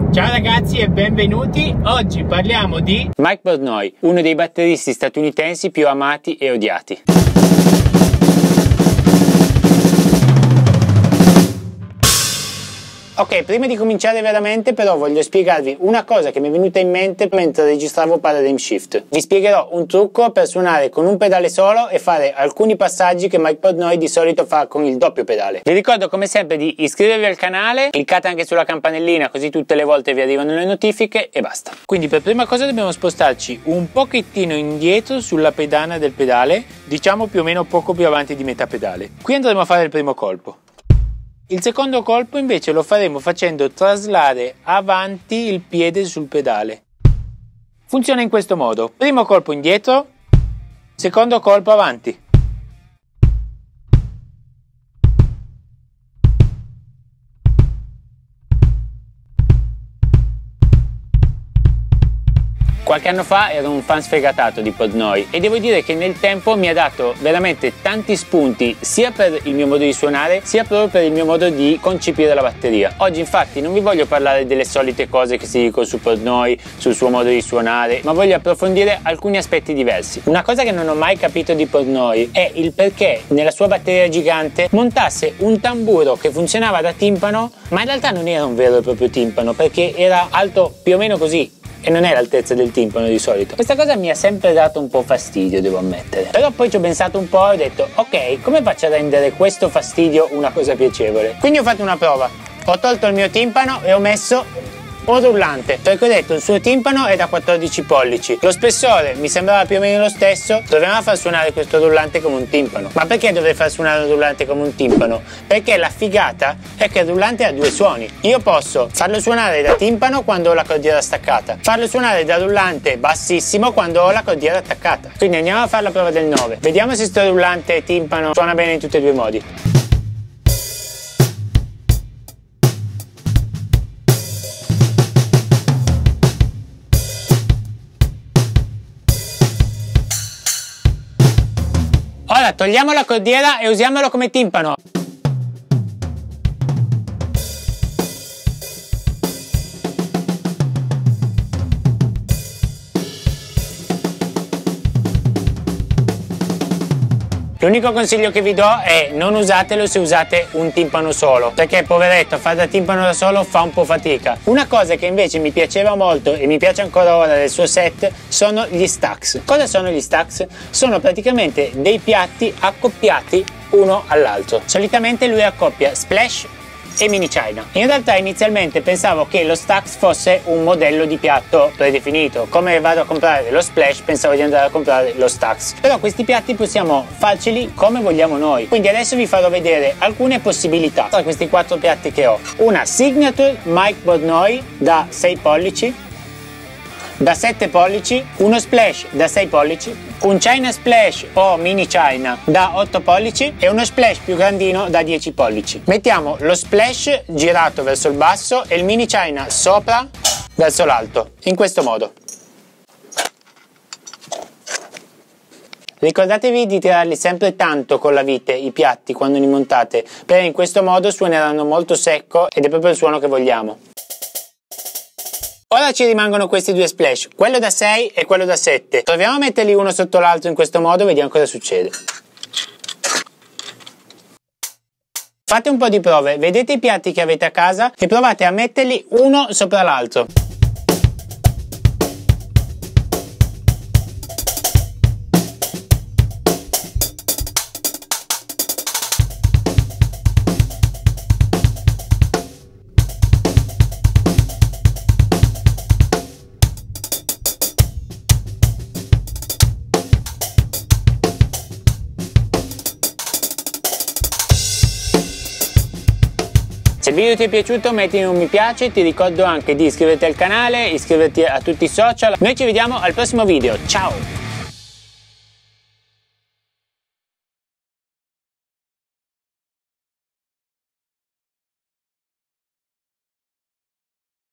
Ciao ragazzi e benvenuti, oggi parliamo di Mike Portnoy, uno dei batteristi statunitensi più amati e odiati. Ok, prima di cominciare veramente però voglio spiegarvi una cosa che mi è venuta in mente mentre registravo Paradigm Shift. Vi spiegherò un trucco per suonare con un pedale solo e fare alcuni passaggi che Mike Portnoy di solito fa con il doppio pedale. Vi ricordo come sempre di iscrivervi al canale, cliccate anche sulla campanellina così tutte le volte vi arrivano le notifiche e basta. Quindi per prima cosa dobbiamo spostarci un pochettino indietro sulla pedana del pedale, diciamo più o meno poco più avanti di metà pedale. Qui andremo a fare il primo colpo. Il secondo colpo invece lo faremo facendo traslare avanti il piede sul pedale. Funziona in questo modo: primo colpo indietro, secondo colpo avanti. Qualche anno fa ero un fan sfegatato di Portnoy e devo dire che nel tempo mi ha dato veramente tanti spunti sia per il mio modo di suonare sia proprio per il mio modo di concepire la batteria. Oggi infatti non vi voglio parlare delle solite cose che si dicono su Portnoy, sul suo modo di suonare, ma voglio approfondire alcuni aspetti diversi. Una cosa che non ho mai capito di Portnoy è il perché nella sua batteria gigante montasse un tamburo che funzionava da timpano, ma in realtà non era un vero e proprio timpano perché era alto più o meno così e non è l'altezza del timpano di solito. Questa cosa mi ha sempre dato un po' fastidio, devo ammettere. Però poi ci ho pensato un po' e ho detto ok, come faccio a rendere questo fastidio una cosa piacevole? Quindi ho fatto una prova. Ho tolto il mio timpano e ho messo un rullante, perché ho detto il suo timpano è da 14 pollici, lo spessore mi sembrava più o meno lo stesso, dovremmo far suonare questo rullante come un timpano. Ma perché dovrei far suonare un rullante come un timpano? Perché la figata è che il rullante ha due suoni. Io posso farlo suonare da timpano quando ho la cordiera staccata, farlo suonare da rullante bassissimo quando ho la cordiera attaccata. Quindi andiamo a fare la prova del 9, vediamo se sto rullante timpano suona bene in tutti e due i modi. Ora togliamo la cordiera e usiamolo come timpano. L'unico consiglio che vi do è non usatelo se usate un timpano solo, perché poveretto fare da timpano da solo fa un po' fatica. Una cosa che invece mi piaceva molto e mi piace ancora ora del suo set sono gli stacks. Cosa sono gli stacks? Sono praticamente dei piatti accoppiati uno all'altro. Solitamente lui accoppia Splash e Mini China. In realtà inizialmente pensavo che lo Stax fosse un modello di piatto predefinito. Come vado a comprare lo Splash pensavo di andare a comprare lo Stax. Però questi piatti possiamo farceli come vogliamo noi. Quindi adesso vi farò vedere alcune possibilità tra questi 4 piatti che ho. Una Signature Mike Portnoy da 6 pollici, da 7 pollici, uno Splash da 6 pollici, un China Splash o Mini China da 8 pollici e uno Splash più grandino da 10 pollici. Mettiamo lo Splash girato verso il basso e il Mini China sopra verso l'alto, in questo modo. Ricordatevi di tirarli sempre tanto con la vite i piatti quando li montate, perché in questo modo suoneranno molto secco ed è proprio il suono che vogliamo. Ora ci rimangono questi due splash, quello da 6 e quello da 7. Proviamo a metterli uno sotto l'altro in questo modo e vediamo cosa succede. Fate un po' di prove, vedete i piatti che avete a casa e provate a metterli uno sopra l'altro. Se il video ti è piaciuto mettimi un mi piace, ti ricordo anche di iscriverti al canale, iscriverti a tutti i social. Noi ci vediamo al prossimo video, ciao!